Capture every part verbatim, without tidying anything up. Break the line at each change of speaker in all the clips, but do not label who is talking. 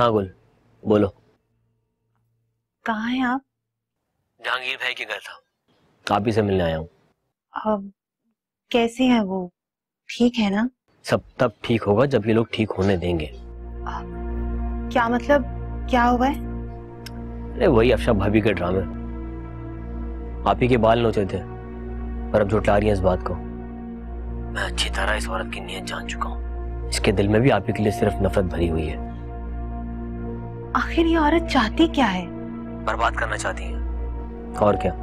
हाँ गुल, बोलो।
कहाँ हैं आप?
जहांगीर भाई के घर था, आप ही से मिलने आया हूँ।
अब कैसे हैं वो? ठीक है ना?
सब तब ठीक होगा जब ये लोग ठीक होने देंगे।
आ, क्या मतलब, क्या हुआ है?
अरे वही अफशा भाभी के ड्रामे। आप ही के बाल नोचे थे, पर अब झुठला रही है इस बात को। मैं अच्छी तरह इस औरत की नीयत जान चुका हूँ। इसके दिल में भी आप ही के लिए सिर्फ नफरत भरी हुई है।
आखिर ये औरत चाहती क्या है?
बर्बाद करना चाहती है, और क्या।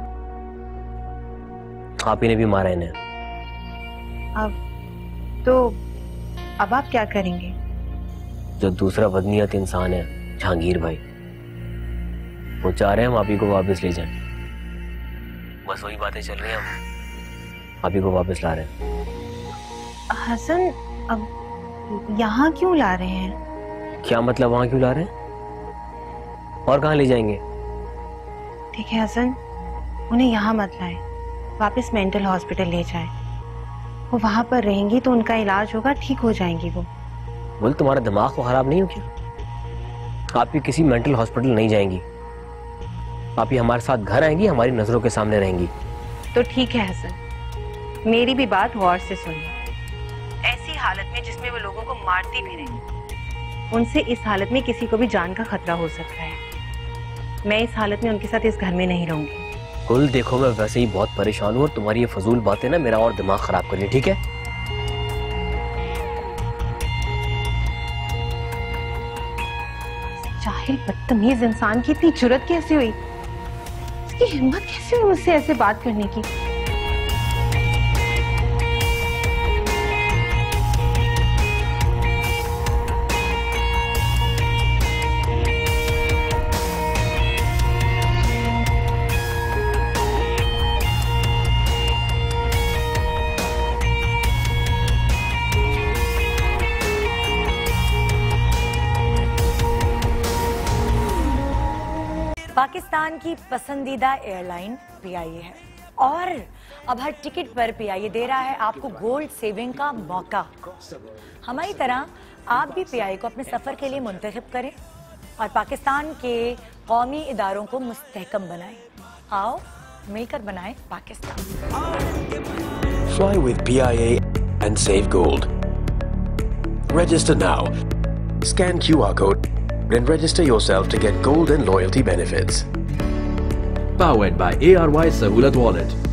आप ही ने भी मारा इन्हें।
अब तो अब आप क्या करेंगे?
जो दूसरा बदनीयत इंसान है जहांगीर भाई, वो चाह रहे हैं हम आप ही को वापस ले जाएं। बस वही बातें चल रही हैं, हम आप ही को वापस ला रहे हैं।
हसन, अब यहाँ क्यों ला रहे हैं?
क्या मतलब वहां क्यों ला रहे हैं? और कहाँ ले जाएंगे?
ठीक है हसन, उन्हें यहाँ मत लाए, वापस मेंटल हॉस्पिटल ले जाए। वो वहां पर रहेंगी तो उनका इलाज होगा, ठीक हो जाएंगी वो।
बोल, तुम्हारा दिमाग को खराब नहीं हो क्या? आप ही किसी मेंटल हॉस्पिटल नहीं जाएंगी। आप ही हमारे साथ घर आएंगी, हमारी नजरों के सामने रहेंगी।
तो ठीक है हसन, मेरी भी बात गौर से सुनिए। ऐसी हालत में जिसमें वो लोगों को मारती भी नहीं, उनसे इस हालत में किसी को भी जान का खतरा हो सकता है। मैं इस हालत में उनके साथ इस घर में नहीं रहूंगी।
कुल देखो, मैं वैसे ही बहुत परेशान हूँ और तुम्हारी ये फजूल बातें ना मेरा और दिमाग खराब कर रही है, ठीक है?
जाहिल बदतमीज इंसान की इतनी जुर्रत कैसे हुई? इसकी हिम्मत कैसे हुई मुझसे ऐसे बात करने की?
पाकिस्तान की पसंदीदा एयरलाइन पीआईए है और अब हर टिकट पर पीआईए दे रहा है आपको गोल्ड सेविंग का मौका। हमारी तरह आप भी पीआईए को अपने सफर के लिए मुंतखब करें और पाकिस्तान के कौमी इदारों को मुस्तहकम बनाएं। आओ मिलकर बनाएं Pakistan.
Fly with P I A and save gold. Register now. Scan Q R code. Then register yourself to get gold and loyalty benefits.
Powered by A R Y Sahulat Wallet.